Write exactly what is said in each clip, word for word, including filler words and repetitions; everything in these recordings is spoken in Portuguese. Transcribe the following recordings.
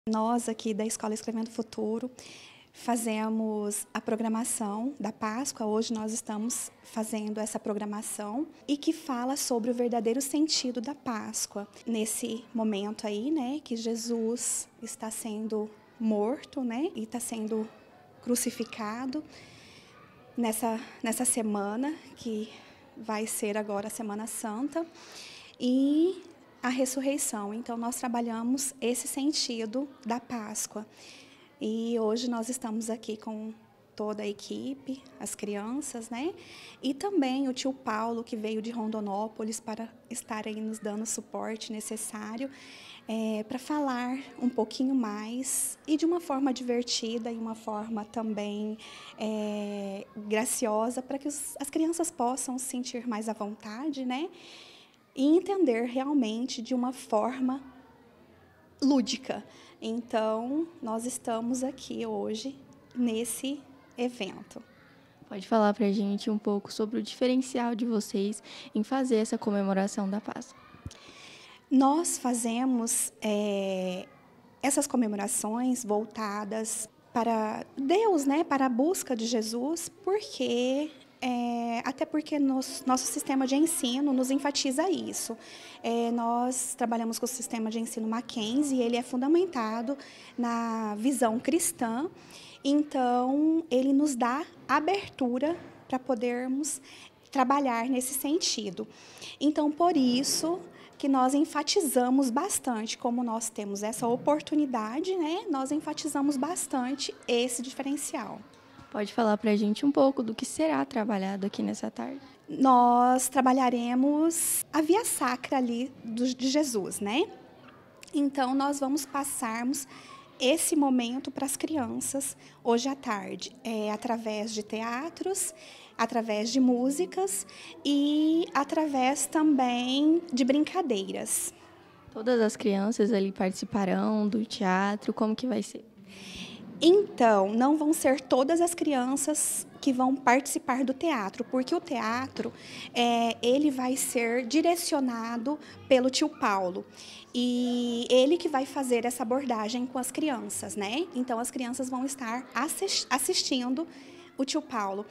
Nós aqui da Escola Escrevendo Futuro fazemos a programação da Páscoa. Hoje nós estamos fazendo essa programação e que fala sobre o verdadeiro sentido da Páscoa. Nesse momento aí, né, que Jesus está sendo morto, né, e está sendo crucificado nessa, nessa semana que vai ser agora a Semana Santa e a ressurreição. Então, nós trabalhamos esse sentido da Páscoa. E hoje nós estamos aqui com toda a equipe, as crianças, né? E também o tio Paulo, que veio de Rondonópolis para estar aí nos dando o suporte necessário é, para falar um pouquinho mais e de uma forma divertida e uma forma também é, graciosa para que os, as crianças possam se sentir mais à vontade, né? E entender realmente de uma forma lúdica. Então, nós estamos aqui hoje nesse evento. Pode falar para a gente um pouco sobre o diferencial de vocês em fazer essa comemoração da Páscoa? Nós fazemos é, essas comemorações voltadas para Deus, né, para a busca de Jesus, porque É, até porque nos, nosso sistema de ensino nos enfatiza isso. É, nós trabalhamos com o sistema de ensino Mackenzie e ele é fundamentado na visão cristã, então ele nos dá abertura para podermos trabalhar nesse sentido. Então, por isso que nós enfatizamos bastante, como nós temos essa oportunidade, né, nós enfatizamos bastante esse diferencial. Pode falar para a gente um pouco do que será trabalhado aqui nessa tarde? Nós trabalharemos a via sacra ali de Jesus, né? Então, nós vamos passarmos esse momento para as crianças hoje à tarde, é, através de teatros, através de músicas e através também de brincadeiras. Todas as crianças ali participarão do teatro, como que vai ser? Então, não vão ser todas as crianças que vão participar do teatro, porque o teatro é, ele vai ser direcionado pelo tio Paulo. E ele que vai fazer essa abordagem com as crianças, né? Então, as crianças vão estar assistindo o tio Paulo.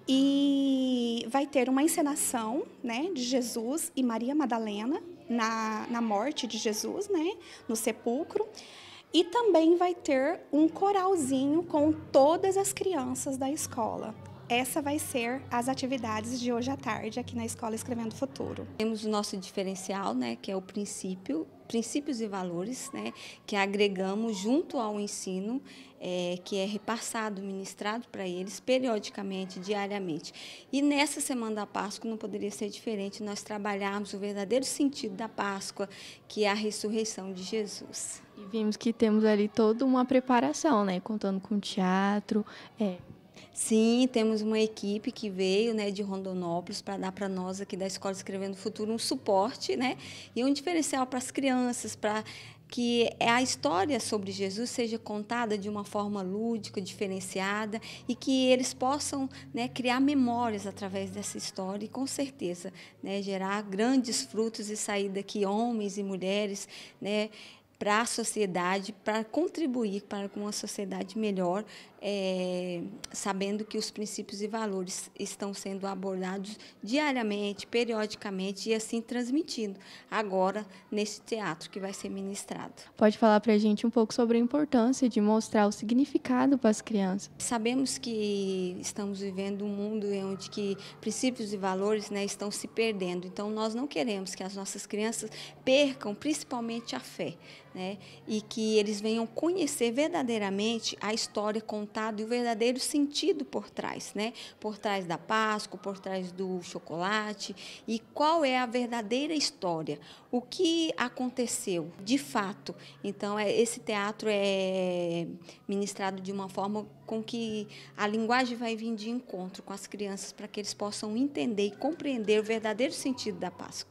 E vai ter uma encenação, né, de Jesus e Maria Madalena na, na morte de Jesus, né, no sepulcro. E também vai ter um coralzinho com todas as crianças da escola. Essa vai ser as atividades de hoje à tarde aqui na Escola Escrevendo Futuro. Temos o nosso diferencial, né, que é o princípio, princípios e valores, né, que agregamos junto ao ensino, é, que é repassado, ministrado para eles periodicamente, diariamente. E nessa Semana da Páscoa não poderia ser diferente, nós trabalharmos o verdadeiro sentido da Páscoa, que é a ressurreição de Jesus. E vimos que temos ali toda uma preparação, né, contando com teatro. É. Sim, temos uma equipe que veio, né, de Rondonópolis para dar para nós aqui da Escola Escrevendo Futuro um suporte, né, e um diferencial para as crianças, para que a história sobre Jesus seja contada de uma forma lúdica, diferenciada e que eles possam, né, criar memórias através dessa história e, com certeza, né, gerar grandes frutos e sair daqui homens e mulheres, né, para a sociedade, para contribuir para uma sociedade melhor, é, sabendo que os princípios e valores estão sendo abordados diariamente, periodicamente e assim transmitindo agora nesse teatro que vai ser ministrado. Pode falar para a gente um pouco sobre a importância de mostrar o significado para as crianças? Sabemos que estamos vivendo um mundo onde que princípios e valores, né, estão se perdendo, então nós não queremos que as nossas crianças percam principalmente a fé, né, e que eles venham conhecer verdadeiramente a história contada e o verdadeiro sentido por trás, né, por trás da Páscoa, por trás do chocolate e qual é a verdadeira história, o que aconteceu de fato. Então, é, esse teatro é ministrado de uma forma com que a linguagem vai vir de encontro com as crianças para que eles possam entender e compreender o verdadeiro sentido da Páscoa.